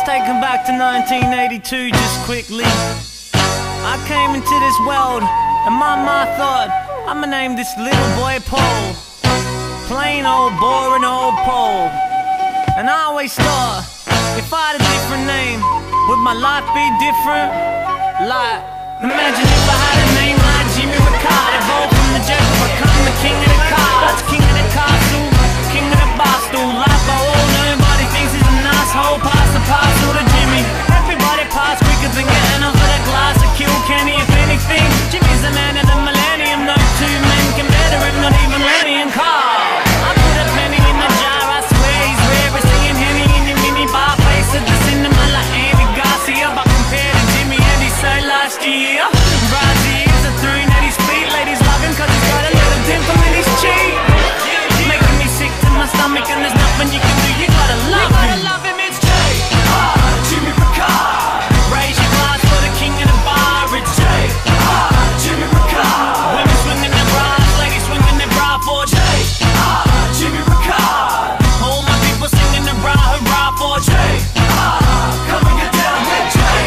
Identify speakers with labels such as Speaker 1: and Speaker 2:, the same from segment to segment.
Speaker 1: taken back to 1982 just quickly. I came into this world and my ma thought I'ma name this little boy Paul. Plain old boring old Paul. And I always thought, if I had a different name, would my life be different? Like, imagine if I had a name like Jimmy Ricardo, evolved from the jail to become the king of the cards, king of the castle, king of the bar stool. Life I own, nobody thinks he's an asshole. Pass the parcel to Jimmy. Everybody pass quicker than getting off of the glass to kill Kenny. If anything, Jimmy's the man of the millennium. No two men can better him, not even Lenny and Carl. I put a penny in the jar, I swear he's rare. Singing Henny in the mini bar, face at the cinema like Andy Garcia. But compared to Jimmy and he said last year, Brazzy is a throne at his feet. Ladies love him cause he's got a little dimple in his cheek. Making me sick to my stomach and there's nothing you can do. You gotta love him. It's Jimmy Ricard. Raise your glass for the king of the bar. It's Jimmy Ricard. Women swinging their bras, ladies swinging their bra for Jimmy Ricard. All my people singing the bra hurrah for coming it down with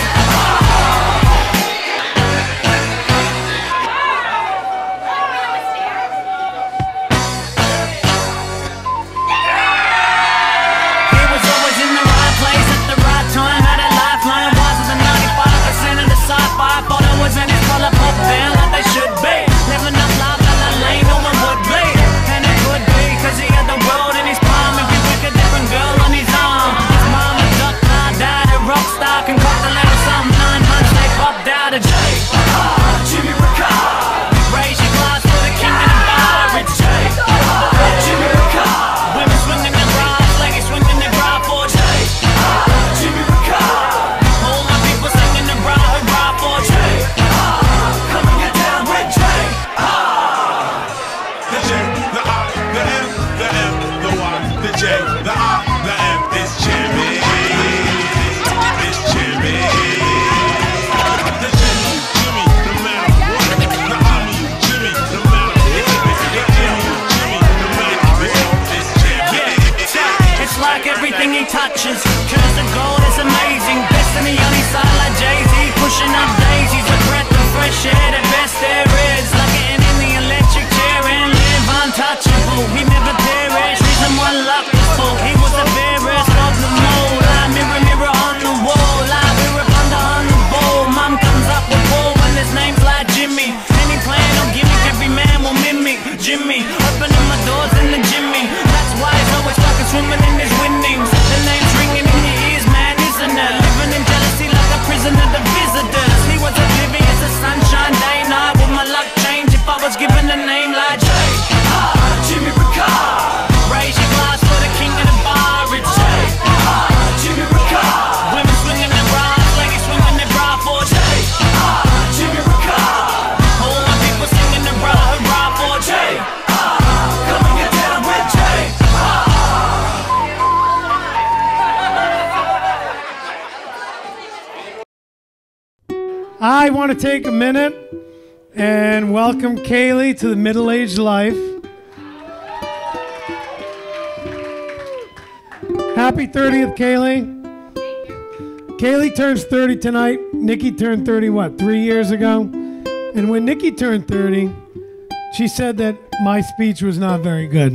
Speaker 1: He was always in the right place at the right time. Had a lifeline, wiser than 95% of the sci-fi followers, and his color pop down like they should be. Living up life like a lane no one would be. And it could be cause he had the world in his palm. If he pick a different girl on his arm. His mama ducked, died a rock star, concoct a little something. 9 months they popped out of Jimmy Ricard. Raise your glass for the king of the bar. It's Jimmy Ricard. Women swinging their bras, ladies swinging their bra for Jimmy Ricard. All my people singing the bra hurrah for coming it down with
Speaker 2: The J, the I, the M, the M, the Y, the J, the I, the M. It's Jimmy. It's Jimmy. The Jimmy, no matter what. The I, Jimmy, no matter what. The Jimmy, no matter what. It's Jimmy.
Speaker 1: It's like everything he touches turns to gold, it's amazing. Destiny on his side like Jay-Z, pushing up daisies. A breath of fresh air, the best there is. Like getting in the electric chair and live untouchable. He never perished, reason one luck was full. He was the fairest of them all. Like mirror, mirror on the wall. Like mirror under on the ball. Mum comes up with Paul when his name's like Jimmy. Any plan or gimmick, every man will mimic Jimmy. Opening my doors in the Jimmy. That's why he's always fucking swimming in his winnings. The name's ringing in your ears, man, isn't it? Living in jealousy like a prisoner to visitors. He was oblivious to sunshine, day, night. Would my luck change if I was given a name like Jimmy Ricard? Raise your glass for the king of the bar. It's Jimmy Ricard. Women swinging their bras, ladies swinging their bra for Jimmy Ricard. All my people singing the bra hurrah for coming it down with
Speaker 3: I want to take a minute and welcome Kayleigh to the middle-aged life. Happy 30th, Kayleigh. Kayleigh turns 30 tonight. Nikki turned 30, 3 years ago? And when Nikki turned 30, she said that my speech was not very good.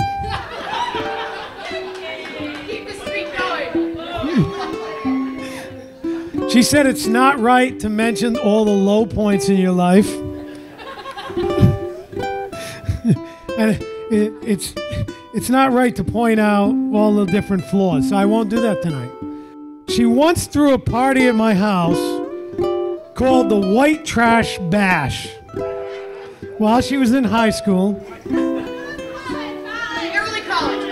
Speaker 4: Keep the streak going.
Speaker 3: She said it's not right to mention all the low points in your life. And it's not right to point out all the different flaws, so I won't do that tonight. She once threw a party at my house called the White Trash Bash while she was in high school.
Speaker 4: Early college.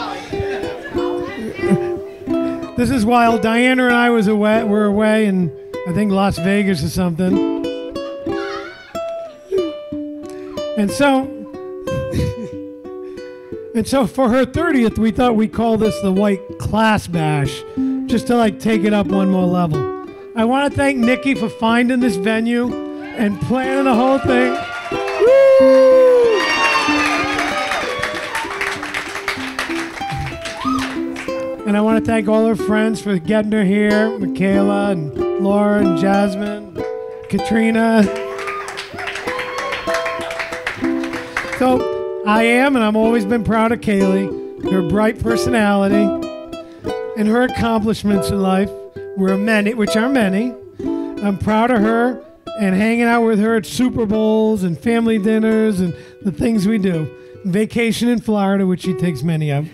Speaker 3: This is while Diana and I were away in, I think, Las Vegas or something. And so for her 30th, we thought we'd call this the White Class Bash, just to take it up one more level. I want to thank Nikki for finding this venue and planning the whole thing. Woo! And I want to thank all her friends for getting her here, Kayleigh and Laura and Jasmine, Katrina. So I am, and I've always been proud of Kayleigh, her bright personality, and her accomplishments in life, which are many. I'm proud of her and hanging out with her at Super Bowls and family dinners and the things we do. Vacation in Florida, which she takes many of.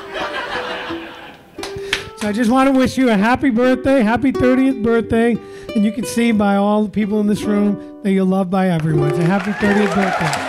Speaker 3: So I just want to wish you a happy birthday, happy 30th birthday. And you can see by all the people in this room that you're loved by everyone. So happy 30th birthday.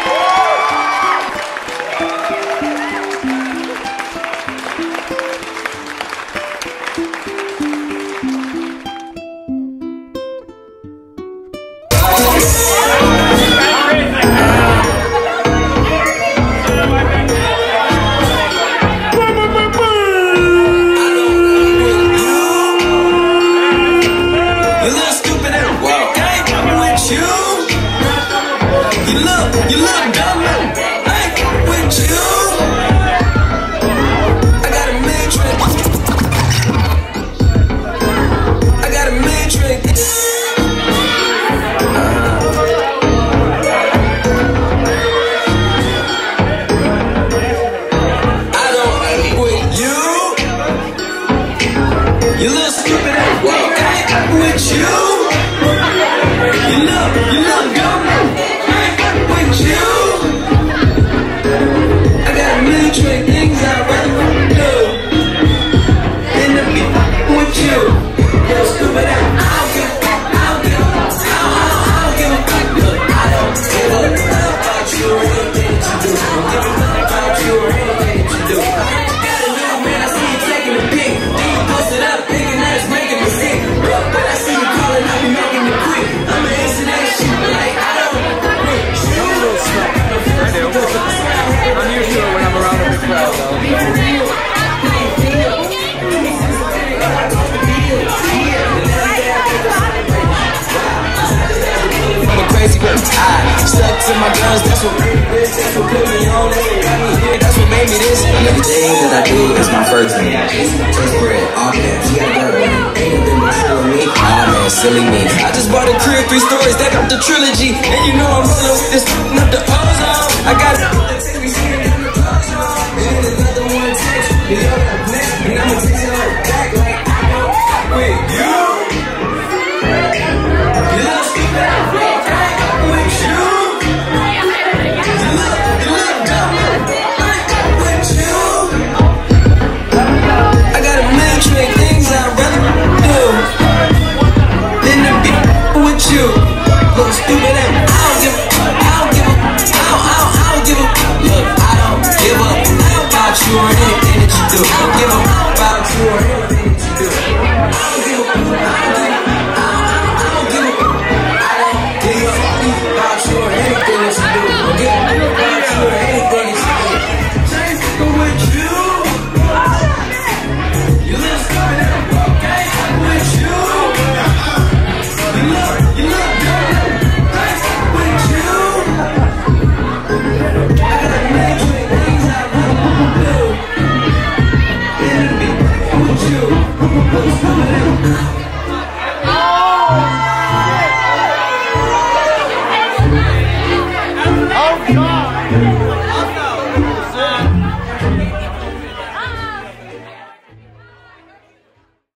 Speaker 5: Stuck to my guns, that's what put me on, that's what got me here, that's what made me this. Everything that I do is my first name. Just bread, all that, she got bourbon. Ain't nothing but true me. Ah man, silly me. I just bought a crib, 3 stories, that got the trilogy. And you know I'm rolling with this up the ozone. I got it. And another one takes me.